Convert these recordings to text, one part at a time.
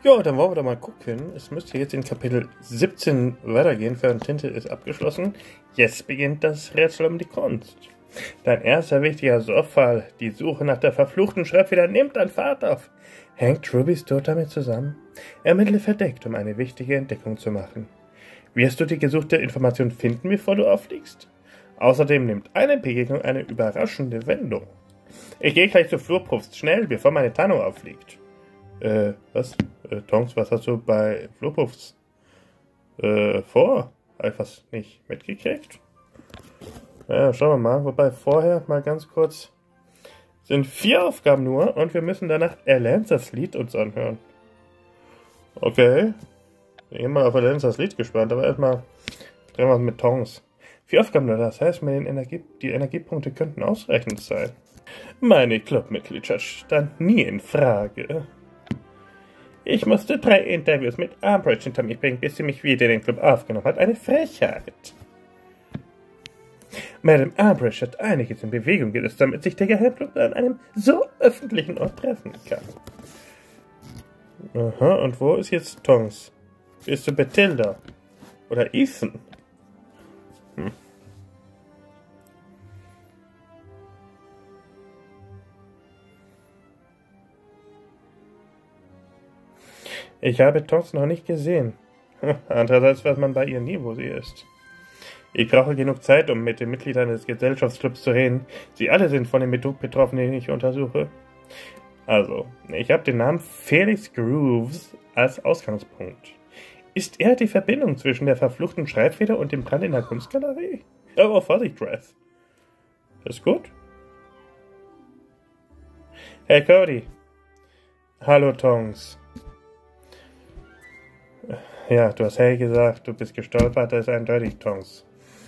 Ja, dann wollen wir doch mal gucken. Es müsste jetzt in Kapitel 17 weitergehen. Tinte ist abgeschlossen. Jetzt beginnt das Rätsel um die Kunst. Dein erster wichtiger Sorgfall, die Suche nach der verfluchten Schreibfeder, nimmt an Fahrt auf. Hängt Rubys Tod damit zusammen? Ermittle verdeckt, um eine wichtige Entdeckung zu machen. Wirst du die gesuchte Information finden, bevor du auffliegst? Außerdem nimmt eine Begegnung eine überraschende Wendung. Ich gehe gleich zu Flurpuffs, schnell, bevor meine Tarnung auffliegt. Was? Tonks, was hast du bei Flurpuffs vor? Hab ich was nicht mitgekriegt? Ja, schauen wir mal. Wobei vorher mal ganz kurz sind 4 Aufgaben nur und wir müssen danach Erlancers Lied uns anhören. Okay. Ich bin mal auf Erlancers Lied gespannt, aber erstmal drehen wir es mit Tonks. 4 Aufgaben nur, das heißt, die Energiepunkte könnten ausreichend sein. Meine Clubmitgliedschaft stand nie in Frage. Ich musste 3 Interviews mit Umbridge hinter mich bringen, bis sie mich wieder in den Club aufgenommen hat. Eine Frechheit. Madame Umbridge hat einiges in Bewegung gesetzt, damit sich der Geheimclub an einem so öffentlichen Ort treffen kann. Aha, und wo ist jetzt Tonks? Bist du Bathilda? Oder Ethan? Ich habe Tonks noch nicht gesehen. Andererseits weiß man bei ihr nie, wo sie ist. Ich brauche genug Zeit, um mit den Mitgliedern des Gesellschaftsclubs zu reden. Sie alle sind von dem Betrug betroffen, den ich untersuche. Also, ich habe den Namen Felix Grooves als Ausgangspunkt. Ist er die Verbindung zwischen der verfluchten Schreibfeder und dem Brand in der Kunstgalerie? Oh, Vorsicht, Dress. Ist gut? Hey, Cody. Hallo, Tonks. Ja, du hast hey gesagt, du bist gestolpert, das ist eindeutig Tonks.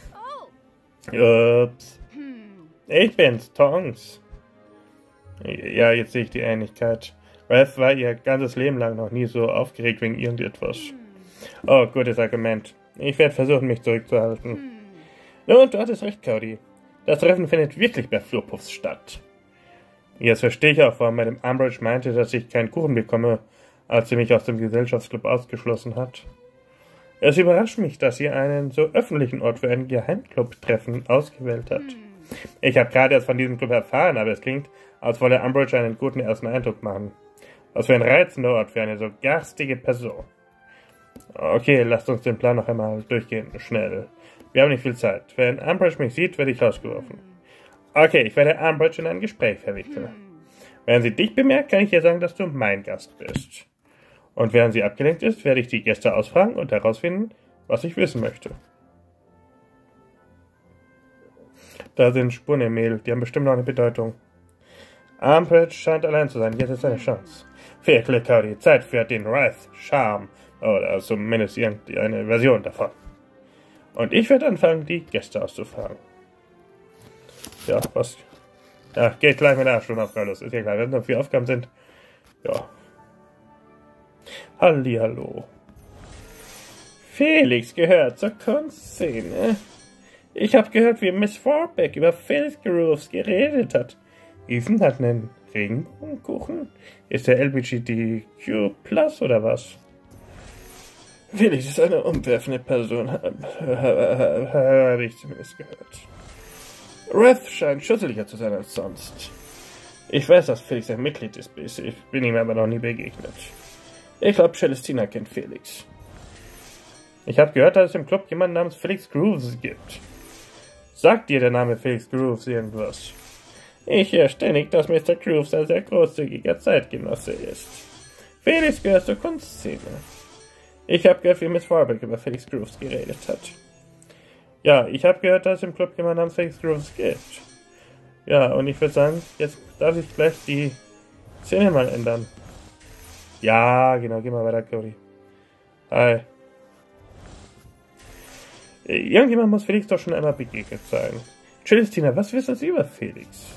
Ups. Ich bin's, Tonks. Ja, jetzt sehe ich die Ähnlichkeit. Ralph war ihr ganzes Leben lang noch nie so aufgeregt wegen irgendetwas. Oh, gutes Argument. Ich werde versuchen, mich zurückzuhalten. Nun, du hattest recht, Cody. Das Treffen findet wirklich bei Flurpuffs statt. Jetzt verstehe ich auch, warum Madame Umbridge meinte, dass ich keinen Kuchen bekomme, als sie mich aus dem Gesellschaftsclub ausgeschlossen hat. Es überrascht mich, dass sie einen so öffentlichen Ort für ein Geheimclub-Treffen ausgewählt hat. Ich habe gerade erst von diesem Club erfahren, aber es klingt, als wolle Umbridge einen guten ersten Eindruck machen. Was für ein reizender Ort für eine so garstige Person. Okay, lasst uns den Plan noch einmal durchgehen. Schnell. Wir haben nicht viel Zeit. Wenn Umbridge mich sieht, werde ich rausgeworfen. Okay, ich werde Umbridge in ein Gespräch verwickeln. Wenn sie dich bemerkt, kann ich ihr sagen, dass du mein Gast bist. Und während sie abgelenkt ist, werde ich die Gäste ausfragen und herausfinden, was ich wissen möchte. Da sind Spuren im Mehl, die haben bestimmt noch eine Bedeutung. Umbridge scheint allein zu sein, jetzt ist eine Chance. Viel Glück, Cody, Zeit für den Wrath-Charme. Oder zumindest irgendeine Version davon. Und ich werde anfangen, die Gäste auszufragen. Ja, was? Ja, geht gleich mit der Stundenaufgabe los. Ist ja klar, wenn es noch 4 Aufgaben sind. Ja. Hallihallo. Felix gehört zur Kunstszene. Ich habe gehört, wie Miss Warbeck über Felix Grooves geredet hat. Ethan hat einen Regenbogenkuchen? Ist der LBGTQ Plus oder was? Felix ist eine umwerfende Person, habe ich zumindest gehört. Wrath scheint schusseliger zu sein als sonst. Ich weiß, dass Felix ein Mitglied ist, ich bin ihm aber noch nie begegnet. Ich glaube, Celestina kennt Felix. Ich habe gehört, dass es im Club jemanden namens Felix Grooves gibt. Sagt dir der Name Felix Grooves irgendwas? Ich höre ständig, dass Mr. Grooves ein sehr großzügiger Zeitgenosse ist. Felix gehört zur Kunstszene. Ich habe gehört, wie Miss Warbeck über Felix Grooves geredet hat. Ja, ich habe gehört, dass es im Club jemanden namens Felix Grooves gibt. Ja, und ich würde sagen, jetzt darf ich gleich die Szene mal ändern. Ja, genau, geh mal weiter, Cody. Hi. Irgendjemand muss Felix doch schon einmal begegnet sein. Celestina, was wissen Sie über Felix?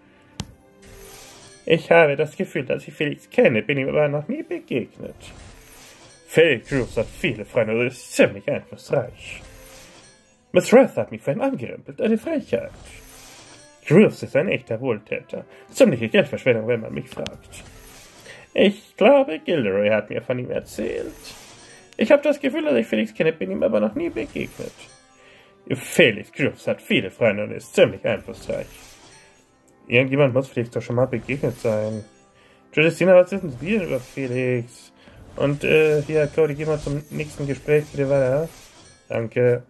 Ich habe das Gefühl, dass ich Felix kenne, bin ihm aber noch nie begegnet. Felix Grooves hat viele Freunde und ist ziemlich einflussreich. Miss Wrath hat mich vorhin angerempelt, eine Frechheit. Grooves ist ein echter Wohltäter. Ziemliche Geldverschwendung, wenn man mich fragt. Ich glaube, Gilderoy hat mir von ihm erzählt. Ich habe das Gefühl, dass ich Felix kenne, bin ihm aber noch nie begegnet. Felix Groves hat viele Freunde und ist ziemlich einflussreich. Irgendjemand muss Felix doch schon mal begegnet sein. Celestina, was wissen Sie denn über Felix? Und hier, Cody, geh mal zum nächsten Gespräch bitte weiter. Danke.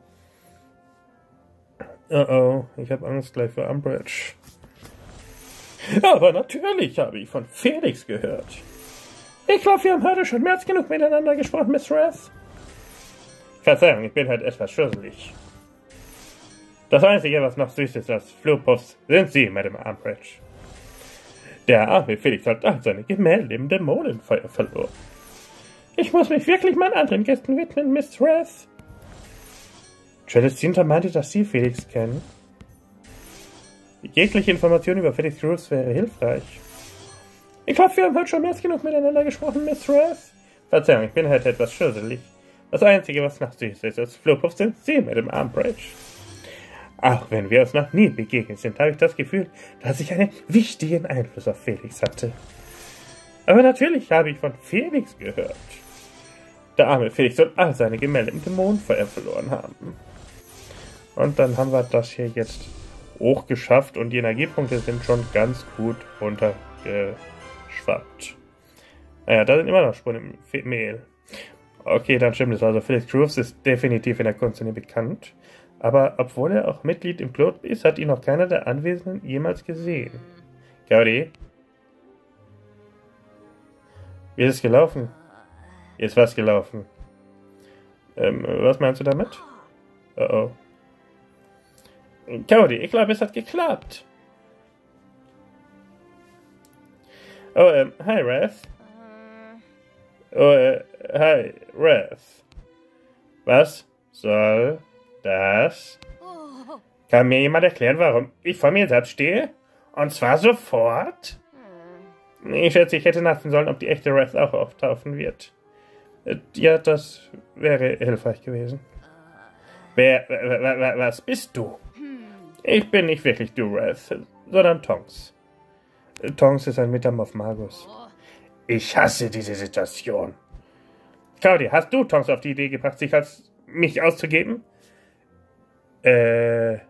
Oh, ich habe Angst gleich vor Umbridge. Aber natürlich habe ich von Felix gehört. Ich glaube, wir haben heute schon mehr als genug miteinander gesprochen, Miss Rath. Verzeihung, ich bin halt etwas schusselig. Das Einzige, was noch süß ist als Flohpuffs, sind Sie, Madame Umbridge. Der arme Felix hat all seine Gemälde im Dämonenfeuer verloren. Ich muss mich wirklich meinen anderen Gästen widmen, Miss Rath. Celestina meinte, dass Sie Felix kennen. Jegliche Information über Felix Groves wäre hilfreich. Ich glaube, wir haben heute schon mehr als genug miteinander gesprochen, Miss Rath. Verzeihung, ich bin halt etwas schusselig. Das Einzige, was noch süß ist als Flohpuff, sind Sie, Madame Umbridge. Auch wenn wir uns noch nie begegnet sind, habe ich das Gefühl, dass ich einen wichtigen Einfluss auf Felix hatte. Aber natürlich habe ich von Felix gehört. Der arme Felix soll all seine Gemälde im Dämonenfeuer verloren haben. Und dann haben wir das hier jetzt hochgeschafft und die Energiepunkte sind schon ganz gut runtergeschwappt. Naja, da sind immer noch Spuren im Mehl. Okay, dann stimmt es. Also Felix Groves ist definitiv in der Kunstszene bekannt. Aber obwohl er auch Mitglied im Club ist, hat ihn noch keiner der Anwesenden jemals gesehen. Cody? Wie ist es gelaufen? Wie ist was gelaufen? Was meinst du damit? Oh. Cody, ich glaube, es hat geklappt. Oh, hi, Rath. Oh, hi, Rath. Was soll das? Kann mir jemand erklären, warum ich vor mir selbst stehe? Und zwar sofort? Ich schätze, ich hätte nachsehen sollen, ob die echte Rath auch auftauchen wird. Ja, das wäre hilfreich gewesen. Was bist du? Ich bin nicht wirklich du, Rath, sondern Tonks. Tonks ist ein Metamorph Magus. Ich hasse diese Situation. Cody, hast du Tonks auf die Idee gebracht, sich als mich auszugeben? Weiß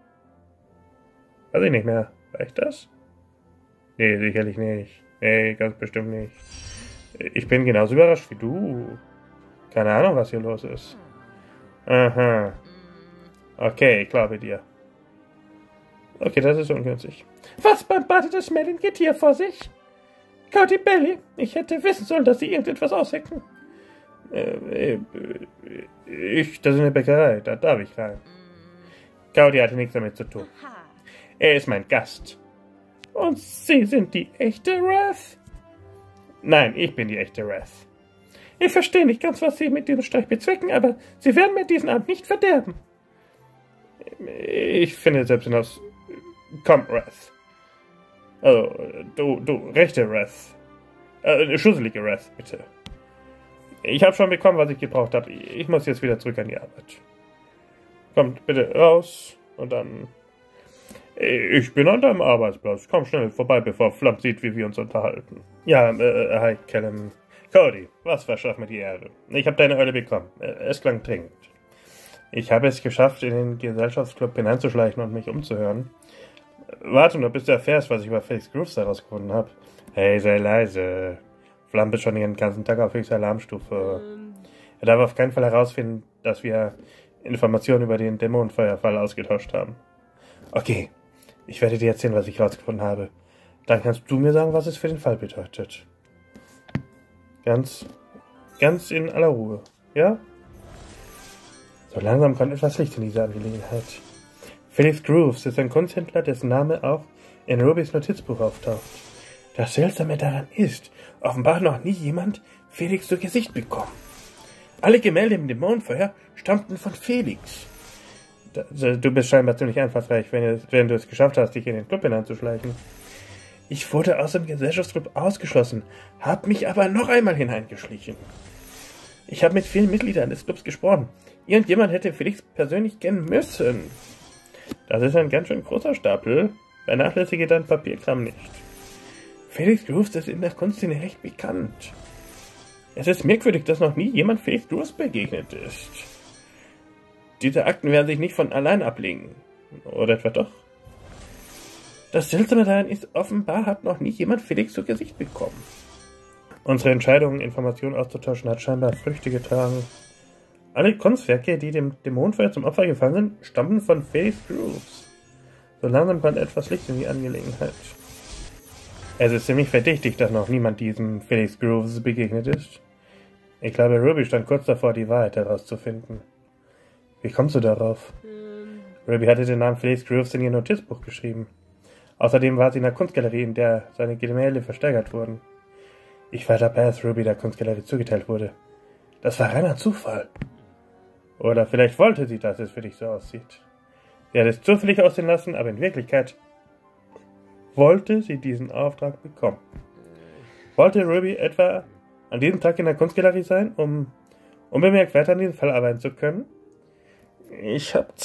ich nicht mehr. War ich das? Nee, sicherlich nicht. Nee, ganz bestimmt nicht. Ich bin genauso überrascht wie du. Keine Ahnung, was hier los ist. Aha. Okay, ich glaube dir. Okay, das ist ungünstig. Was beim Bade des Merlin geht hier vor sich? Cody Belly, ich hätte wissen sollen, dass Sie irgendetwas aushecken. Das ist eine Bäckerei, da darf ich rein. Cody hatte nichts damit zu tun. Er ist mein Gast. Und Sie sind die echte Rath? Nein, ich bin die echte Rath. Ich verstehe nicht ganz, was Sie mit diesem Streich bezwecken, aber Sie werden mir diesen Abend nicht verderben. Ich finde selbst hinaus. Komm, Rath. Also, du rechte Rath. Schusselige Rath, bitte. Ich habe schon bekommen, was ich gebraucht habe. Ich muss jetzt wieder zurück an die Arbeit. Kommt bitte raus und dann... Ich bin an deinem Arbeitsplatz. Komm schnell vorbei, bevor Flump sieht, wie wir uns unterhalten. Ja, hi, Callum. Cody, was verschafft mir die Ehre? Ich habe deine Eule bekommen. Es klang dringend. Ich habe es geschafft, in den Gesellschaftsclub hineinzuschleichen und mich umzuhören. Warte nur, bis du erfährst, was ich über Felix Groves herausgefunden habe. Hey, sei leise. Flump ist schon den ganzen Tag auf höchster Alarmstufe. Er darf auf keinen Fall herausfinden, dass wir Informationen über den Dämonenfeuerfall ausgetauscht haben. Okay, ich werde dir erzählen, was ich herausgefunden habe. Dann kannst du mir sagen, was es für den Fall bedeutet. Ganz in aller Ruhe, ja? So langsam kommt etwas Licht in diese Angelegenheit. Felix Groves ist ein Kunsthändler, dessen Name auch in Rubys Notizbuch auftaucht. Das Seltsame daran ist, offenbar noch nie jemand Felix zu Gesicht bekommen. Alle Gemälde im Dämonenfeuer stammten von Felix. Du bist scheinbar ziemlich einfallsreich, wenn du es geschafft hast, dich in den Club hineinzuschleichen. Ich wurde aus dem Gesellschaftsclub ausgeschlossen, habe mich aber noch einmal hineingeschlichen. Ich habe mit vielen Mitgliedern des Clubs gesprochen. Irgendjemand hätte Felix persönlich kennen müssen. Das ist ein ganz schön großer Stapel. Vernachlässige dein Papierkram nicht. Felix Groves ist in der Kunstszene recht bekannt. Es ist merkwürdig, dass noch nie jemand Felix Groves begegnet ist. Diese Akten werden sich nicht von allein ablegen. Oder etwa doch? Das Seltsame daran ist, offenbar hat noch nie jemand Felix zu Gesicht bekommen. Unsere Entscheidung, Informationen auszutauschen, hat scheinbar Früchte getragen. Alle Kunstwerke, die dem Dämonenfeuer zum Opfer gefallen sind, stammen von Felix Groves. So langsam kommt etwas Licht in die Angelegenheit. Es ist ziemlich verdächtig, dass noch niemand diesem Felix Groves begegnet ist. Ich glaube, Ruby stand kurz davor, die Wahrheit herauszufinden. Wie kommst du darauf? Ruby hatte den Namen Felix Groves in ihr Notizbuch geschrieben. Außerdem war sie in der Kunstgalerie, in der seine Gemälde versteigert wurden. Ich war dabei, als Ruby der Kunstgalerie zugeteilt wurde. Das war reiner Zufall. Oder vielleicht wollte sie, dass es für dich so aussieht. Sie hat es zufällig aussehen lassen, aber in Wirklichkeit wollte sie diesen Auftrag bekommen. Wollte Ruby etwa an diesem Tag in der Kunstgalerie sein, um unbemerkt weiter an diesem Fall arbeiten zu können? Ich habe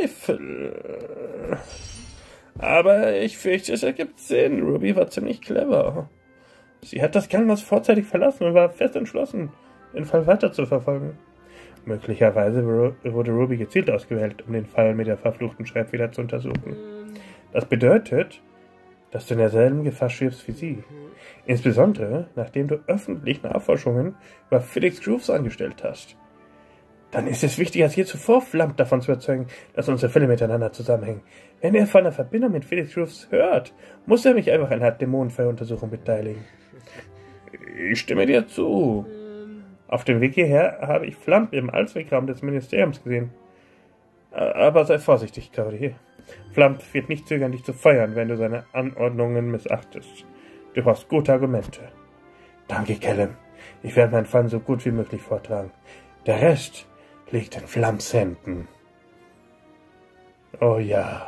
Zweifel. Aber ich fürchte, es ergibt Sinn. Ruby war ziemlich clever. Sie hat das Krankenhaus vorzeitig verlassen und war fest entschlossen, den Fall weiter zu verfolgen. Möglicherweise wurde Ruby gezielt ausgewählt, um den Fall mit der verfluchten Schreibfeder zu untersuchen. Das bedeutet, dass du in derselben Gefahr schwebst wie sie. Insbesondere, nachdem du öffentlich Nachforschungen über Felix Groves angestellt hast. Dann ist es wichtiger als je zuvor, Flammt davon zu überzeugen, dass unsere Fälle miteinander zusammenhängen. Wenn er von einer Verbindung mit Felix Groves hört, muss er mich einfach an einer Dämonenfeueruntersuchung beteiligen. Ich stimme dir zu. Auf dem Weg hierher habe ich Flammt im Allzweckraum des Ministeriums gesehen. Aber sei vorsichtig, Cody. Flammt wird nicht zögern, dich zu feuern, wenn du seine Anordnungen missachtest. Du hast gute Argumente. Danke, Callum. Ich werde meinen Fall so gut wie möglich vortragen. Der Rest liegt in Flamms Händen. Oh ja.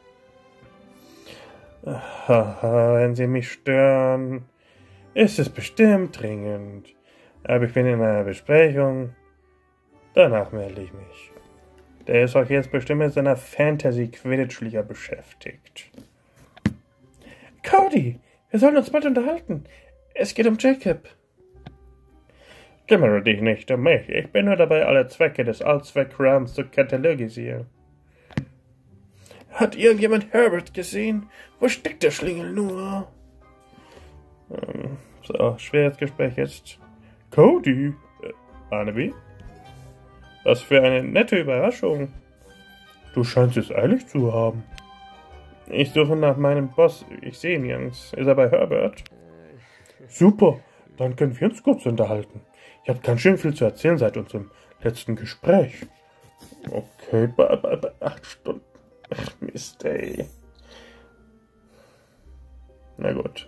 Wenn Sie mich stören, ist es bestimmt dringend. Aber ich bin in einer Besprechung. Danach melde ich mich. Der ist auch jetzt bestimmt mit seiner Fantasy-Quidditch-Liga beschäftigt. Cody, wir sollen uns bald unterhalten. Es geht um Jacob. Kümmere dich nicht um mich. Ich bin nur dabei, alle Zwecke des Allzweckraums zu katalogisieren. Hat irgendjemand Herbert gesehen? Wo steckt der Schlingel nur? So, schweres Gespräch jetzt. Cody? Barnaby? Was für eine nette Überraschung. Du scheinst es eilig zu haben. Ich suche nach meinem Boss. Ich sehe ihn nirgends. Ist er bei Herbert? Super, dann können wir uns kurz unterhalten. Ich habe ganz schön viel zu erzählen seit unserem letzten Gespräch. Okay, bei 8 Stunden. Ach, Mist, ey. Na gut.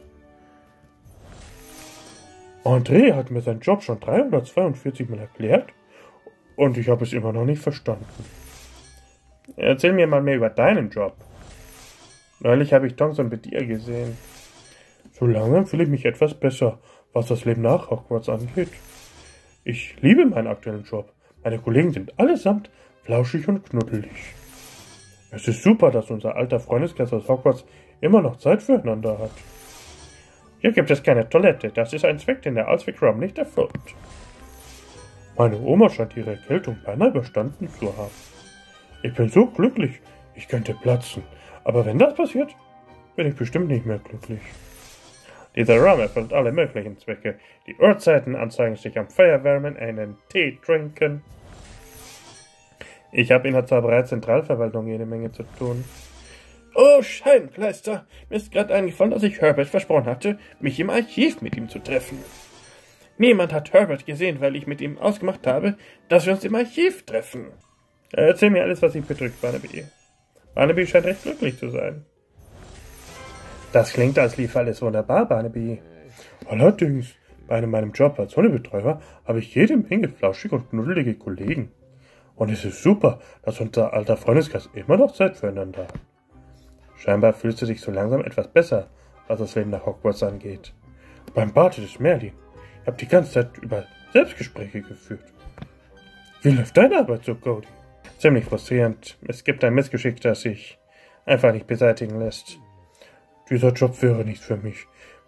André hat mir seinen Job schon 342 Mal erklärt und ich habe es immer noch nicht verstanden. Erzähl mir mal mehr über deinen Job. Neulich habe ich Thomson bei dir gesehen. So langsam fühle ich mich etwas besser, was das Leben nach Hogwarts angeht. Ich liebe meinen aktuellen Job. Meine Kollegen sind allesamt flauschig und knuddelig. Es ist super, dass unser alter Freundeskreis aus Hogwarts immer noch Zeit füreinander hat. Hier gibt es keine Toilette. Das ist ein Zweck, den der Allzweckraum nicht erfüllt. Meine Oma scheint ihre Erkältung beinahe überstanden zu haben. Ich bin so glücklich, ich könnte platzen. Aber wenn das passiert, bin ich bestimmt nicht mehr glücklich. Dieser Raum erfüllt alle möglichen Zwecke. Die Uhrzeiten anzeigen sich am Feuer wärmen, einen Tee trinken. Ich habe in der Zauberei-Zentralverwaltung jede Menge zu tun. Oh, Scheibenkleister! Mir ist gerade eingefallen, dass ich Herbert versprochen hatte, mich im Archiv mit ihm zu treffen. Niemand hat Herbert gesehen, weil ich mit ihm ausgemacht habe, dass wir uns im Archiv treffen. Erzähl mir alles, was dich bedrückt, Barnaby. Barnaby scheint recht glücklich zu sein. Das klingt, als lief alles wunderbar, Barnaby. Allerdings, bei meinem Job als Hundebetreuer habe ich jede Menge flauschige und knuddelige Kollegen. Und es ist super, dass unser alter Freundeskreis immer noch Zeit füreinander hat. Scheinbar fühlst du dich so langsam etwas besser, was das Leben nach Hogwarts angeht. Beim Bade des Merlin. Ich habe die ganze Zeit über Selbstgespräche geführt. Wie läuft deine Arbeit so, Cody? Ziemlich frustrierend. Es gibt ein Missgeschick, das sich einfach nicht beseitigen lässt. Dieser Job wäre nicht für mich.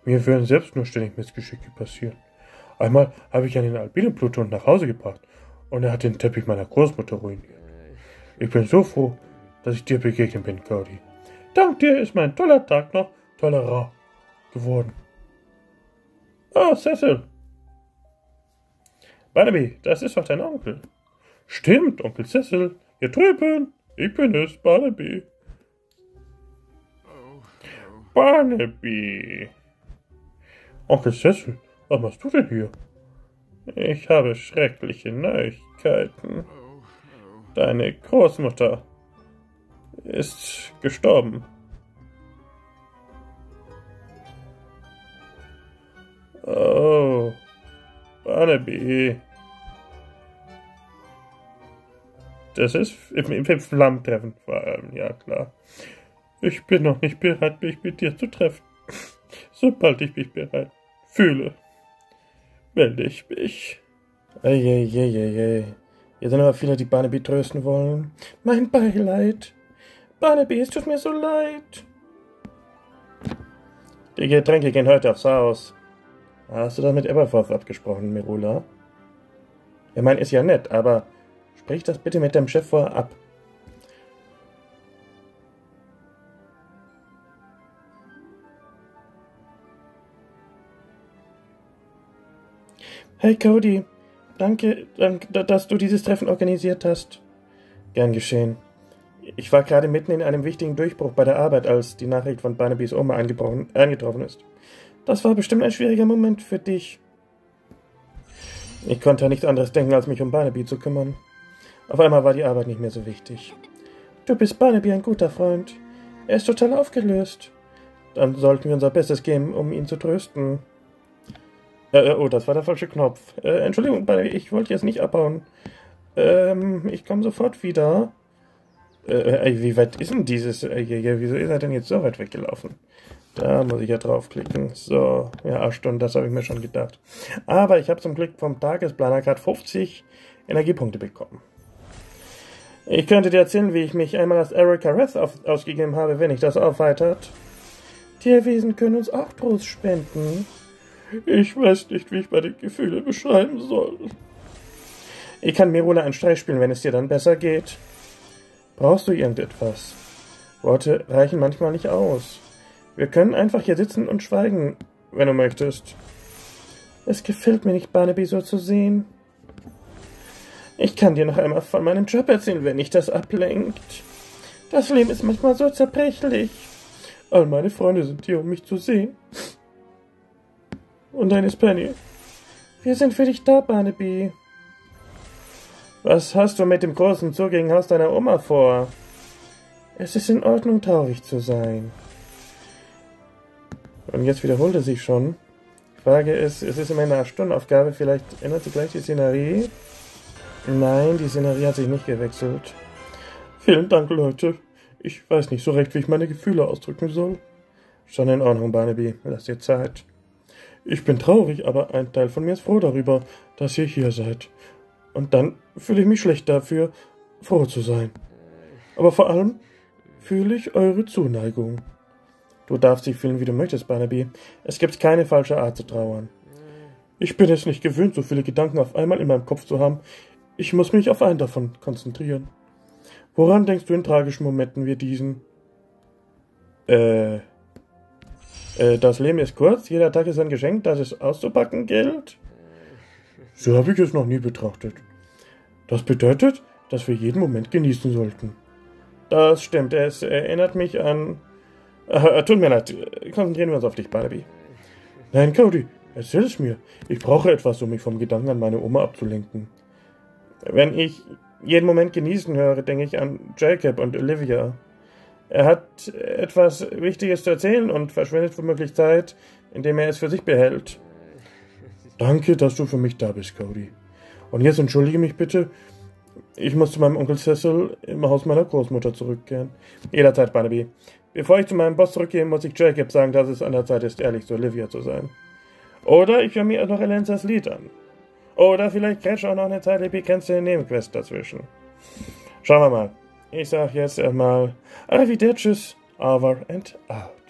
Mir würden selbst nur ständig Missgeschicke passieren. Einmal habe ich einen Albino-Pluton nach Hause gebracht und er hat den Teppich meiner Großmutter ruiniert. Ich bin so froh, dass ich dir begegnet bin, Cody. Dank dir ist mein toller Tag noch tollerer geworden. Oh, Cecil. Barnaby, das ist doch dein Onkel. Stimmt, Onkel Cecil. Hier drüben. Ich bin es, Barnaby. Barnaby. Onkel Cecil, was machst du denn hier? Ich habe schreckliche Neuigkeiten. Deine Großmutter ist gestorben. Oh, Barnaby. Das ist im Flammentreffen vor allem, ja klar. Ich bin noch nicht bereit, mich mit dir zu treffen. Sobald ich mich bereit fühle, melde ich mich. Eieieiei. Hier sind aber viele, die Barnaby trösten wollen. Mein Beileid. Barnaby, es tut mir so leid. Die Getränke gehen heute aufs Haus. Hast du das mit Aberforth abgesprochen, Merula? Ich meine, ist ja nett, aber sprich das bitte mit deinem Chef vorher ab. Hey Cody, danke, dass du dieses Treffen organisiert hast. Gern geschehen. Ich war gerade mitten in einem wichtigen Durchbruch bei der Arbeit, als die Nachricht von Barnabys Oma eingetroffen ist. Das war bestimmt ein schwieriger Moment für dich. Ich konnte an nichts anderes denken, als mich um Barnaby zu kümmern. Auf einmal war die Arbeit nicht mehr so wichtig. Du bist Barnaby ein guter Freund. Er ist total aufgelöst. Dann sollten wir unser Bestes geben, um ihn zu trösten. Oh, das war der falsche Knopf. Entschuldigung, ich wollte jetzt nicht abhauen. Ich komme sofort wieder. Wie weit ist denn dieses? Wieso ist er denn jetzt so weit weggelaufen? Da muss ich ja draufklicken. So, ja, 8 Stunden, das habe ich mir schon gedacht. Aber ich habe zum Glück vom Tagesplaner gerade 50 Energiepunkte bekommen. Ich könnte dir erzählen, wie ich mich einmal als Erika Rath ausgegeben habe, wenn ich das aufweitert. Tierwesen können uns auch Trost spenden. Ich weiß nicht, wie ich meine Gefühle beschreiben soll. Ich kann Merula einen Streich spielen, wenn es dir dann besser geht. Brauchst du irgendetwas? Worte reichen manchmal nicht aus. Wir können einfach hier sitzen und schweigen, wenn du möchtest. Es gefällt mir nicht, Barnaby so zu sehen. Ich kann dir noch einmal von meinem Job erzählen, wenn dich das ablenkt. Das Leben ist manchmal so zerbrechlich. All meine Freunde sind hier, um mich zu sehen. Und deine Penny. Wir sind für dich da, Barnaby. Was hast du mit dem großen Zugängerhaus deiner Oma vor? Es ist in Ordnung, traurig zu sein. Und jetzt wiederholt er sich schon. Die Frage ist, es ist immer eine Stundenaufgabe, vielleicht ändert sich gleich die Szenerie. Nein, die Szenerie hat sich nicht gewechselt. Vielen Dank, Leute. Ich weiß nicht so recht, wie ich meine Gefühle ausdrücken soll. Schon in Ordnung, Barnaby. Lass dir Zeit. Ich bin traurig, aber ein Teil von mir ist froh darüber, dass ihr hier seid. Und dann fühle ich mich schlecht dafür, froh zu sein. Aber vor allem fühle ich eure Zuneigung. Du darfst dich fühlen, wie du möchtest, Barnaby. Es gibt keine falsche Art zu trauern. Ich bin es nicht gewöhnt, so viele Gedanken auf einmal in meinem Kopf zu haben. Ich muss mich auf einen davon konzentrieren. Woran denkst du in tragischen Momenten wie diesen? Das Leben ist kurz, jeder Tag ist ein Geschenk, das es auszupacken gilt? So habe ich es noch nie betrachtet. Das bedeutet, dass wir jeden Moment genießen sollten. Das stimmt, es erinnert mich an... tut mir leid, konzentrieren wir uns auf dich, Barnaby. Nein, Cody, erzähl es mir. Ich brauche etwas, um mich vom Gedanken an meine Oma abzulenken. Wenn ich jeden Moment genießen höre, denke ich an Jacob und Olivia. Er hat etwas Wichtiges zu erzählen und verschwendet womöglich Zeit, indem er es für sich behält. Danke, dass du für mich da bist, Cody. Und jetzt entschuldige mich bitte. Ich muss zu meinem Onkel Cecil im Haus meiner Großmutter zurückkehren. Jederzeit, Barnaby. Bevor ich zu meinem Boss zurückgehe, muss ich Jacob sagen, dass es an der Zeit ist, ehrlich zu Olivia zu sein. Oder ich höre mir noch Elenzas Lied an. Oder vielleicht grätscht auch noch eine zeitlich begrenzte Nebenquest dazwischen. Schauen wir mal. Ich sag jetzt einmal Arrivederci, over and out.